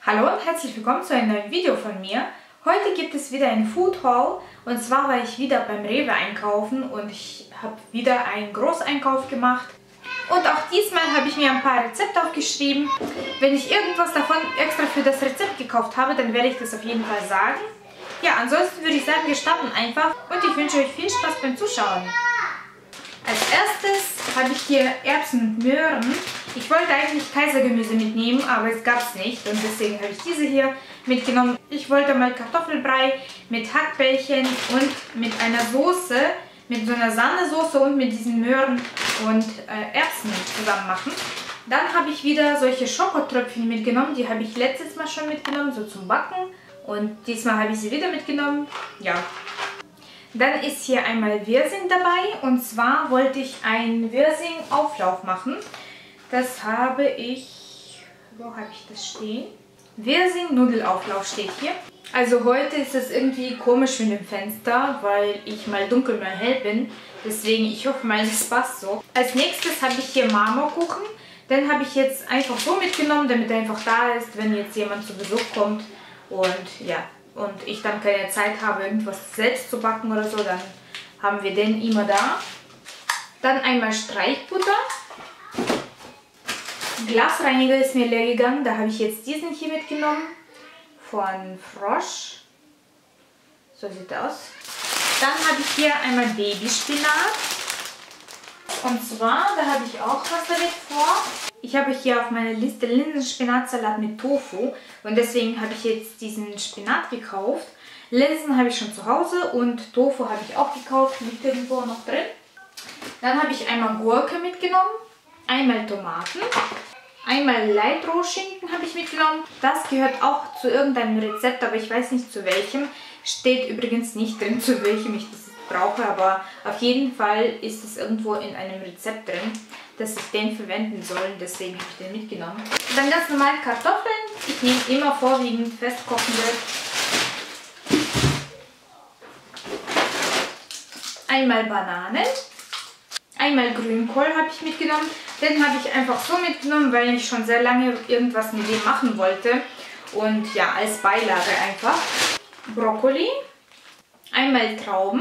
Hallo und herzlich willkommen zu einem neuen Video von mir. Heute gibt es wieder ein Food Haul und zwar war ich wieder beim Rewe einkaufen und ich habe wieder einen Großeinkauf gemacht. Und auch diesmal habe ich mir ein paar Rezepte aufgeschrieben. Wenn ich irgendwas davon extra für das Rezept gekauft habe, dann werde ich das auf jeden Fall sagen. Ja, ansonsten würde ich sagen, wir starten einfach und ich wünsche euch viel Spaß beim Zuschauen. Als erstes habe ich hier Erbsen und Möhren. Ich wollte eigentlich Kaisergemüse mitnehmen, aber es gab es nicht und deswegen habe ich diese hier mitgenommen. Ich wollte mal Kartoffelbrei mit Hackbällchen und mit einer Soße, mit so einer Sahnesoße und mit diesen Möhren und Erbsen zusammen machen. Dann habe ich wieder solche Schokotröpfchen mitgenommen, die habe ich letztes Mal schon mitgenommen, so zum Backen. Und diesmal habe ich sie wieder mitgenommen. Ja. Dann ist hier einmal Wirsing dabei und zwar wollte ich einen Wirsing-Auflauf machen. Das habe ich, wo habe ich das stehen? Wirsing-Nudelauflauf steht hier. Also heute ist es irgendwie komisch mit dem Fenster, weil ich mal dunkel, mal hell bin. Deswegen, ich hoffe mal, das passt so. Als nächstes habe ich hier Marmorkuchen. Den habe ich jetzt einfach so mitgenommen, damit er einfach da ist, wenn jetzt jemand zu Besuch kommt. Und ja, und ich dann keine Zeit habe, irgendwas selbst zu backen oder so, dann haben wir den immer da. Dann einmal Streichbutter. Glasreiniger ist mir leer gegangen, da habe ich jetzt diesen hier mitgenommen. Von Frosch. So sieht er aus. Dann habe ich hier einmal Babyspinat. Und zwar, da habe ich auch was damit vor. Ich habe hier auf meiner Liste Linsenspinatsalat mit Tofu und deswegen habe ich jetzt diesen Spinat gekauft. Linsen habe ich schon zu Hause und Tofu habe ich auch gekauft, liegt irgendwo noch drin. Dann habe ich einmal Gurke mitgenommen, einmal Tomaten, einmal Lightroh-Schinken habe ich mitgenommen. Das gehört auch zu irgendeinem Rezept, aber ich weiß nicht zu welchem. Steht übrigens nicht drin, zu welchem ich das brauche, aber auf jeden Fall ist es irgendwo in einem Rezept drin, dass ich den verwenden soll, deswegen habe ich den mitgenommen. Und dann ganz normal Kartoffeln. Ich nehme immer vorwiegend festkochende. Einmal Bananen. Einmal Grünkohl habe ich mitgenommen. Den habe ich einfach so mitgenommen, weil ich schon sehr lange irgendwas mit dem machen wollte. Und ja, als Beilage einfach. Brokkoli. Einmal Trauben.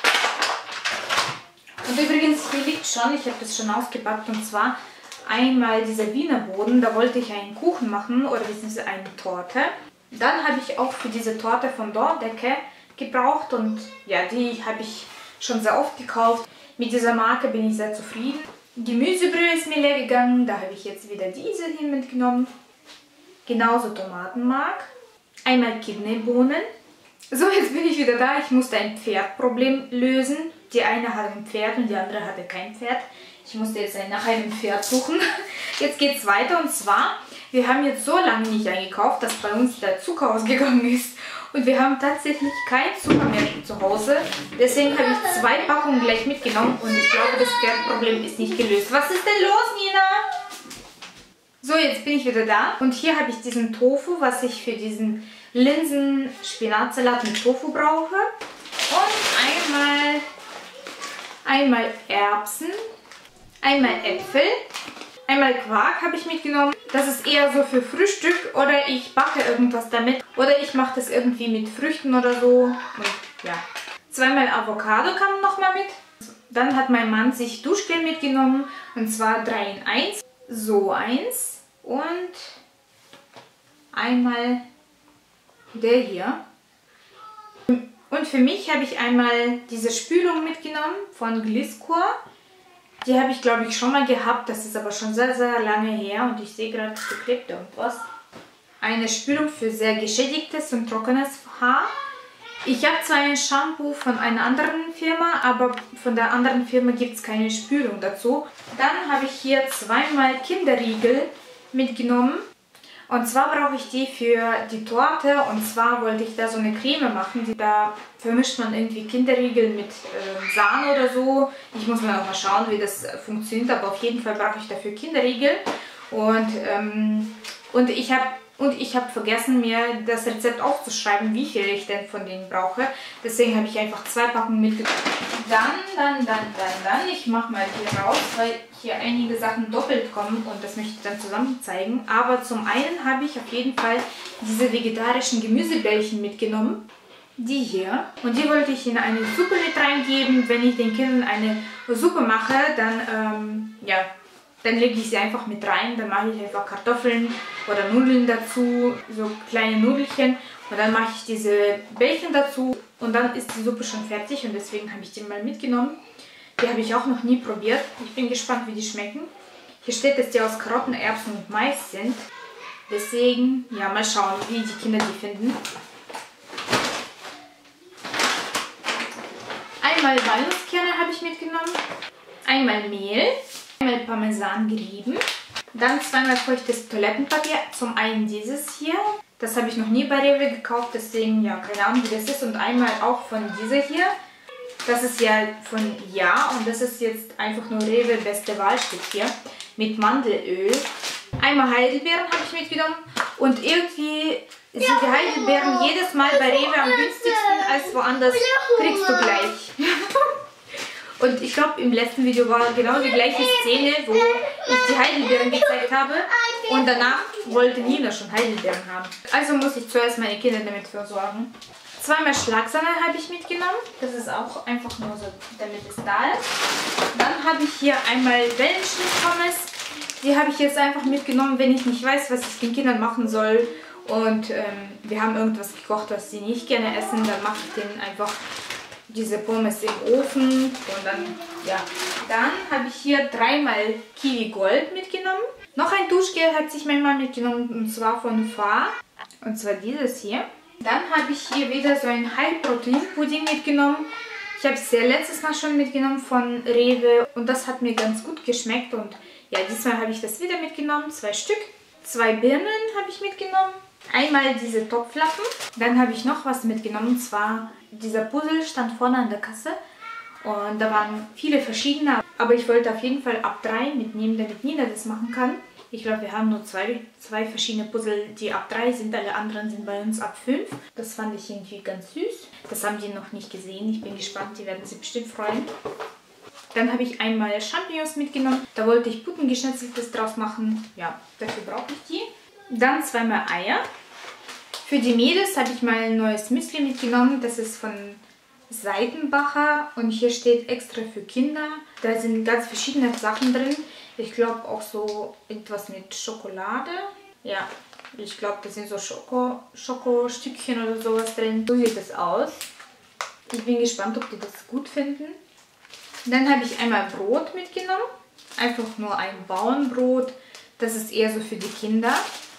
Und übrigens, hier liegt schon, ich habe das schon ausgepackt, und zwar einmal dieser Wiener Boden, da wollte ich einen Kuchen machen oder beziehungsweise eine Torte. Dann habe ich auch für diese Torte von Dordecke gebraucht und ja, die habe ich schon sehr oft gekauft. Mit dieser Marke bin ich sehr zufrieden. Gemüsebrühe ist mir leer gegangen, da habe ich jetzt wieder diese hier mitgenommen. Genauso Tomatenmark. Einmal Kidneybohnen. So, jetzt bin ich wieder da. Ich musste ein Pferdproblem lösen. Die eine hatte ein Pferd und die andere hatte kein Pferd. Ich musste jetzt nach einem Pferd suchen. Jetzt geht es weiter und zwar, wir haben jetzt so lange nicht eingekauft, dass bei uns der Zucker ausgegangen ist. Und wir haben tatsächlich kein Zucker mehr zu Hause. Deswegen habe ich 2 Packungen gleich mitgenommen und ich glaube, das Pferdproblem ist nicht gelöst. Was ist denn los, Nina? So, jetzt bin ich wieder da und hier habe ich diesen Tofu, was ich für diesen Linsen-Spinatsalat mit Tofu brauche. Und einmal Erbsen, einmal Äpfel, einmal Quark habe ich mitgenommen. Das ist eher so für Frühstück oder ich backe irgendwas damit oder ich mache das irgendwie mit Früchten oder so. Und ja, 2-mal Avocado kam noch mal mit. Dann hat mein Mann sich Duschgel mitgenommen und zwar 3 in 1. So eins und einmal der hier. Und für mich habe ich einmal diese Spülung mitgenommen von Gliscor. Die habe ich, glaube ich, schon mal gehabt. Das ist aber schon sehr, sehr lange her. Und ich sehe gerade, da klebt irgendwas. Eine Spülung für sehr geschädigtes und trockenes Haar. Ich habe zwar ein Shampoo von einer anderen Firma, aber von der anderen Firma gibt es keine Spülung dazu. Dann habe ich hier 2-mal Kinderriegel mitgenommen. Und zwar brauche ich die für die Torte und zwar wollte ich da so eine Creme machen. Da vermischt man irgendwie Kinderriegel mit Sahne oder so. Ich muss mal schauen, wie das funktioniert, aber auf jeden Fall brauche ich dafür Kinderriegel. Und ich habe Und ich habe vergessen, mir das Rezept aufzuschreiben, wie viel ich denn von denen brauche. Deswegen habe ich einfach 2 Packungen mitgenommen. Dann, ich mache mal hier raus, weil hier einige Sachen doppelt kommen und das möchte ich dann zusammen zeigen. Aber zum einen habe ich auf jeden Fall diese vegetarischen Gemüsebällchen mitgenommen. Die hier. Und die wollte ich in eine Suppe mit reingeben. Wenn ich den Kindern eine Suppe mache, dann, dann lege ich sie einfach mit rein. Dann mache ich einfach Kartoffeln oder Nudeln dazu, so kleine Nudelchen. Und dann mache ich diese Bällchen dazu und dann ist die Suppe schon fertig. Und deswegen habe ich die mal mitgenommen. Die habe ich auch noch nie probiert. Ich bin gespannt, wie die schmecken. Hier steht, dass die aus Karotten, Erbsen und Mais sind. Deswegen, ja, mal schauen, wie die Kinder die finden. Einmal Walnusskerne habe ich mitgenommen, einmal Mehl, einmal Parmesan gerieben, dann 2-mal feuchtes Toilettenpapier, zum einen dieses hier, das habe ich noch nie bei Rewe gekauft, deswegen ja, keine Ahnung wie das ist, und einmal auch von dieser hier, das ist ja von Ja und das ist jetzt einfach nur Rewe beste Wahl steht hier, mit Mandelöl, einmal Heidelbeeren habe ich mitgenommen und irgendwie sind die Heidelbeeren jedes Mal bei Rewe am günstigsten als woanders, kriegst du gleich. Und ich glaube, im letzten Video war genau die gleiche Szene, wo ich die Heidelbeeren gezeigt habe und danach wollte Nina schon Heidelbeeren haben. Also muss ich zuerst meine Kinder damit versorgen. 2-mal Schlagsahne habe ich mitgenommen, das ist auch einfach nur so, damit es da ist. Dann habe ich hier einmal Wellenschnitt-Pommes, die habe ich jetzt einfach mitgenommen, wenn ich nicht weiß, was ich den Kindern machen soll. Und wir haben irgendwas gekocht, was sie nicht gerne essen. Dann mache ich denen einfach diese Pommes im Ofen. Und dann, ja. Dann habe ich hier 3-mal Kiwi Gold mitgenommen. Noch ein Duschgel hat sich mein Mann mitgenommen, und zwar von Fa. Und zwar dieses hier. Dann habe ich hier wieder so ein Heilprotein-Pudding mitgenommen. Ich habe es ja letztes Mal schon mitgenommen von Rewe. Und das hat mir ganz gut geschmeckt. Und ja, diesmal habe ich das wieder mitgenommen. 2 Stück. 2 Birnen habe ich mitgenommen. Einmal diese Topflappen, dann habe ich noch was mitgenommen, und zwar dieser Puzzle stand vorne an der Kasse und da waren viele verschiedene, aber ich wollte auf jeden Fall ab 3 mitnehmen, damit Nina das machen kann. Ich glaube, wir haben nur zwei verschiedene Puzzle, die ab 3 sind, alle anderen sind bei uns ab 5. Das fand ich irgendwie ganz süß. Das haben die noch nicht gesehen, ich bin gespannt, die werden sich bestimmt freuen. Dann habe ich einmal Champignons mitgenommen, da wollte ich Puttengeschnetzeltes draus machen, ja, dafür brauche ich die. Dann 2-mal Eier. Für die Mädels habe ich mal ein neues Müsli mitgenommen. Das ist von Seitenbacher und hier steht extra für Kinder. Da sind ganz verschiedene Sachen drin. Ich glaube auch so etwas mit Schokolade. Ja, ich glaube, da sind so Schokostückchen oder sowas drin. So sieht das aus. Ich bin gespannt, ob die das gut finden. Dann habe ich einmal Brot mitgenommen. Einfach nur ein Bauernbrot. Das ist eher so für die Kinder.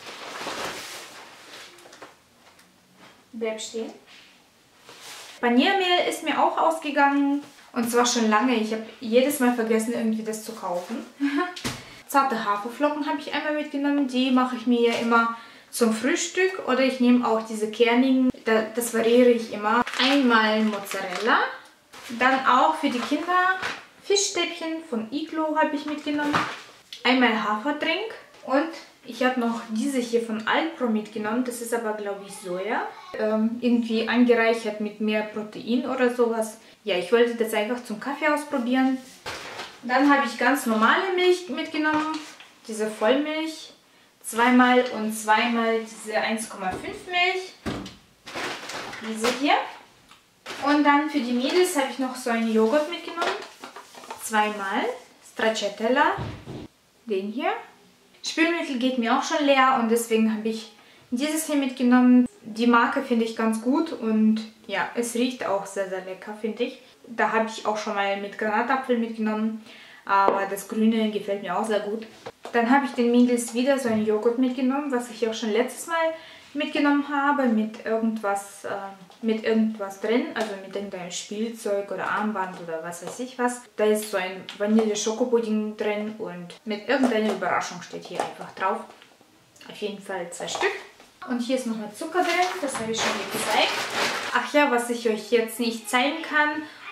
Bleib stehen. Paniermehl ist mir auch ausgegangen. Und zwar schon lange. Ich habe jedes Mal vergessen, irgendwie das zu kaufen. Zarte Haferflocken habe ich einmal mitgenommen. Die mache ich mir ja immer zum Frühstück. Oder ich nehme auch diese kernigen. Das variiere ich immer. Einmal Mozzarella. Dann auch für die Kinder Fischstäbchen von Iglo habe ich mitgenommen. Einmal Haferdrink. Und ich habe noch diese hier von Alpro mitgenommen. Das ist aber, glaube ich, Soja. Irgendwie angereichert mit mehr Protein oder sowas. Ja, ich wollte das einfach zum Kaffee ausprobieren. Dann habe ich ganz normale Milch mitgenommen. Diese Vollmilch. 2-mal und 2-mal diese 1,5 Milch. Diese hier. Und dann für die Mädels habe ich noch so einen Joghurt mitgenommen. 2-mal Stracciatella. Den hier. Spülmittel geht mir auch schon leer und deswegen habe ich dieses hier mitgenommen. Die Marke finde ich ganz gut und ja, es riecht auch sehr, sehr lecker, finde ich. Da habe ich auch schon mal mit Granatapfel mitgenommen, aber das Grüne gefällt mir auch sehr gut. Dann habe ich den Mädels wieder so einen Joghurt mitgenommen, was ich auch schon letztes Mal mitgenommen habe, mit irgendwas drin, also mit irgendeinem Spielzeug oder Armband oder was weiß ich was. Da ist so ein Vanille-Schokopudding drin und mit irgendeiner Überraschung steht hier einfach drauf. Auf jeden Fall 2 Stück. Und hier ist nochmal Zucker drin, das habe ich schon gezeigt. Ach ja, was ich euch jetzt nicht zeigen kann,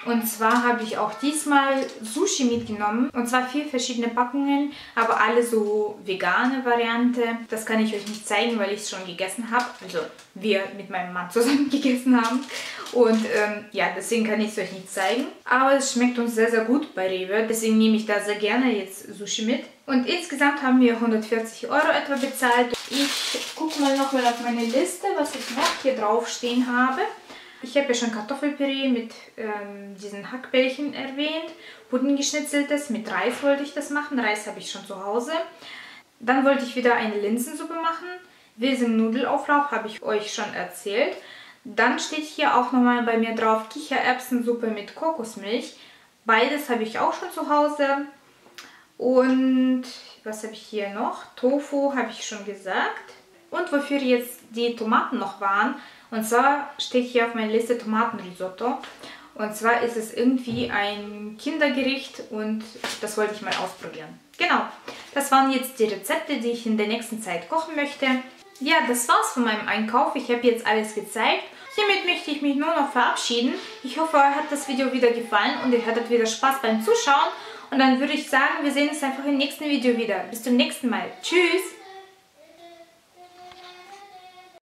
Und zwar habe ich auch diesmal Sushi mitgenommen. Und zwar 4 verschiedene Packungen, aber alle so vegane Variante. Das kann ich euch nicht zeigen, weil ich es schon gegessen habe. Also wir mit meinem Mann zusammen gegessen haben. Und ja, deswegen kann ich es euch nicht zeigen. Aber es schmeckt uns sehr, sehr gut bei Rewe. Deswegen nehme ich da sehr gerne jetzt Sushi mit. Und insgesamt haben wir 140 € etwa bezahlt. Ich gucke mal noch mal auf meine Liste, was ich noch hier drauf stehen habe. Ich habe ja schon Kartoffelpüree mit diesen Hackbällchen erwähnt. Puddinggeschnitzeltes, mit Reis wollte ich das machen. Reis habe ich schon zu Hause. Dann wollte ich wieder eine Linsensuppe machen. Wilsing-Nudelauflauf habe ich euch schon erzählt. Dann steht hier auch nochmal bei mir drauf Kichererbsensuppe mit Kokosmilch. Beides habe ich auch schon zu Hause. Und was habe ich hier noch? Tofu habe ich schon gesagt. Und wofür jetzt die Tomaten noch waren, und zwar steht hier auf meiner Liste Tomatenrisotto. Und zwar ist es irgendwie ein Kindergericht und das wollte ich mal ausprobieren. Genau, das waren jetzt die Rezepte, die ich in der nächsten Zeit kochen möchte. Ja, das war's von meinem Einkauf. Ich habe jetzt alles gezeigt. Hiermit möchte ich mich nur noch verabschieden. Ich hoffe, euch hat das Video wieder gefallen und ihr hattet wieder Spaß beim Zuschauen. Und dann würde ich sagen, wir sehen uns einfach im nächsten Video wieder. Bis zum nächsten Mal. Tschüss!